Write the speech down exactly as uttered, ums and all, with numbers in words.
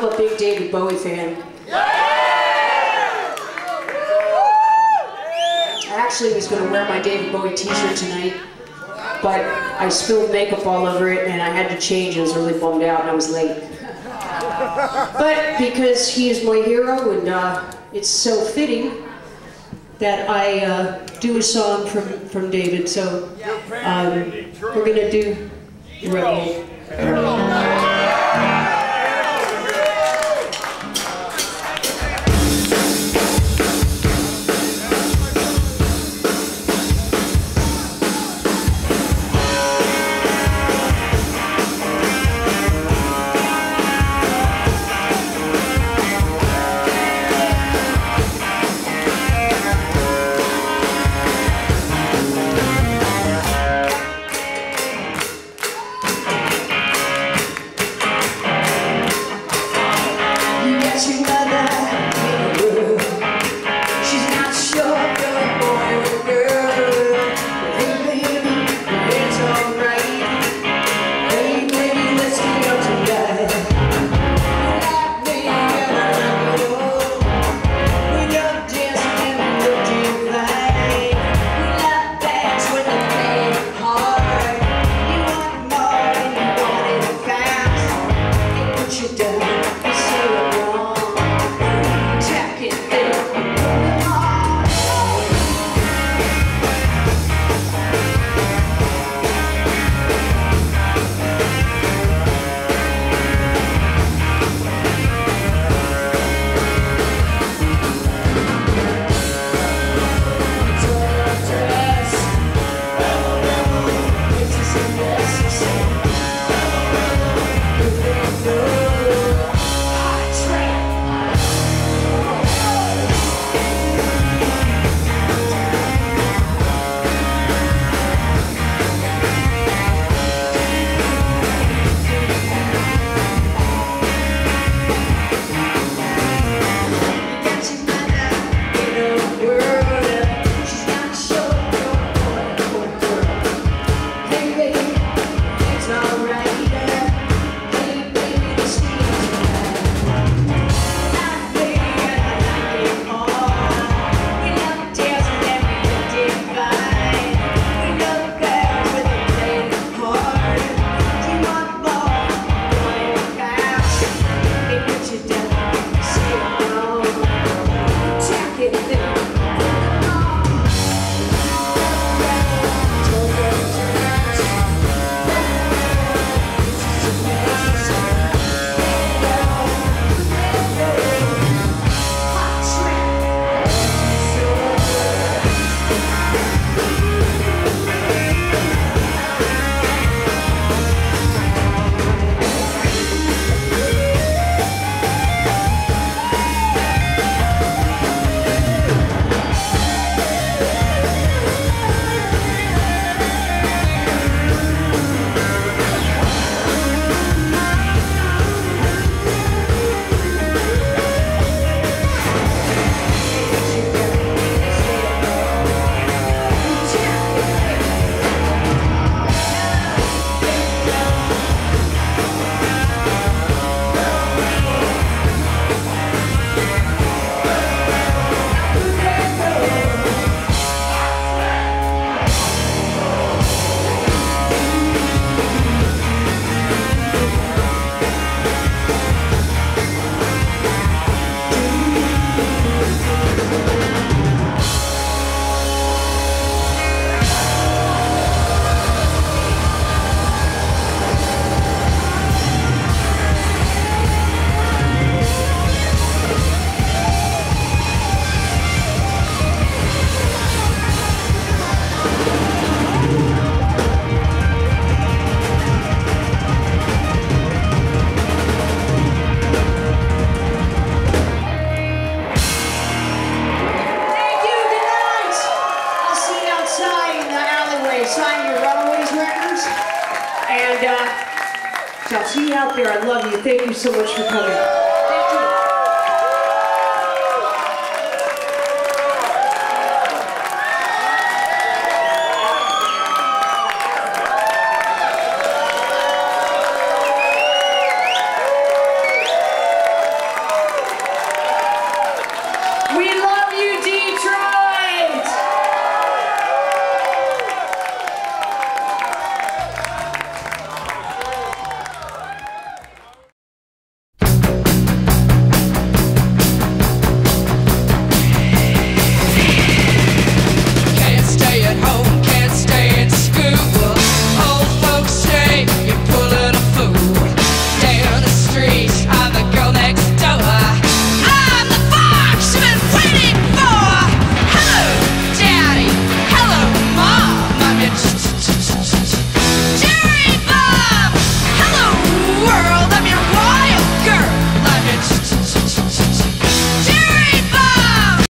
I'm a big David Bowie fan. I actually was going to wear my David Bowie t-shirt tonight, but I spilled makeup all over it and I had to change. I was really bummed out and I was late. But because he is my hero and uh, it's so fitting that I uh, do a song from, from David, so um, we're going to do Rebel. So I'll see you out there. I love you. Thank you so much for coming.